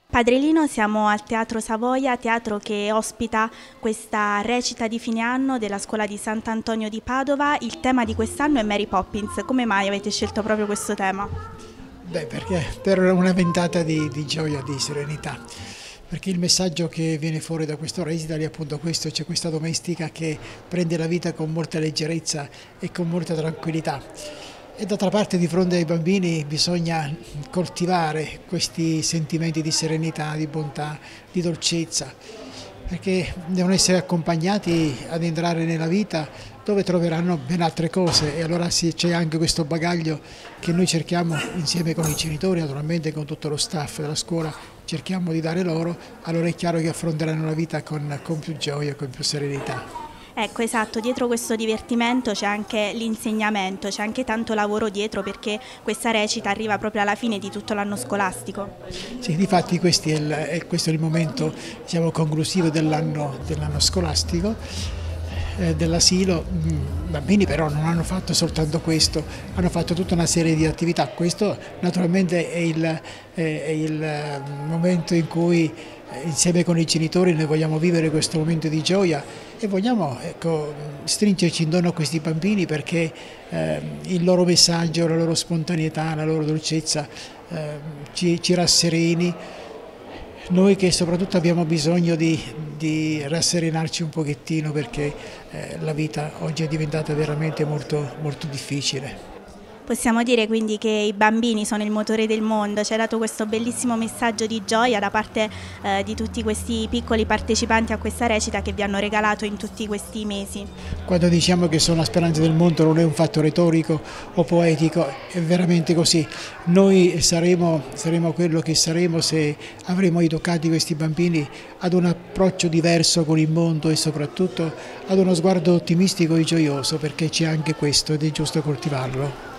Padre Lino, siamo al Teatro Savoia, teatro che ospita questa recita di fine anno della scuola di Sant'Antonio di Padova. Il tema di quest'anno è Mary Poppins. Come mai avete scelto proprio questo tema? Beh, perché per una ventata di gioia, di serenità, perché il messaggio che viene fuori da questo recita è appunto questo: c'è questa domestica che prende la vita con molta leggerezza e con molta tranquillità. E d'altra parte di fronte ai bambini bisogna coltivare questi sentimenti di serenità, di bontà, di dolcezza, perché devono essere accompagnati ad entrare nella vita dove troveranno ben altre cose, e allora c'è anche questo bagaglio che noi cerchiamo insieme con i genitori, naturalmente con tutto lo staff della scuola, cerchiamo di dare loro. Allora è chiaro che affronteranno la vita con più gioia, con più serenità. Ecco, esatto, dietro questo divertimento c'è anche l'insegnamento, c'è anche tanto lavoro dietro perché questa recita arriva proprio alla fine di tutto l'anno scolastico. Sì, difatti questo è il momento, diciamo, conclusivo dell'anno scolastico, dell'asilo. Bambini però non hanno fatto soltanto questo, hanno fatto tutta una serie di attività. Questo naturalmente è il momento in cui insieme con i genitori noi vogliamo vivere questo momento di gioia e vogliamo, ecco, stringerci intorno a questi bambini, perché il loro messaggio, la loro spontaneità, la loro dolcezza ci rasserini. Noi che soprattutto abbiamo bisogno di rasserenarci un pochettino, perché la vita oggi è diventata veramente molto, molto difficile. Possiamo dire quindi che i bambini sono il motore del mondo, ci hai dato questo bellissimo messaggio di gioia da parte di tutti questi piccoli partecipanti a questa recita che vi hanno regalato in tutti questi mesi. Quando diciamo che sono la speranza del mondo non è un fatto retorico o poetico, è veramente così. Noi saremo quello che saremo se avremo educati questi bambini ad un approccio diverso con il mondo e soprattutto ad uno sguardo ottimistico e gioioso, perché c'è anche questo ed è giusto coltivarlo.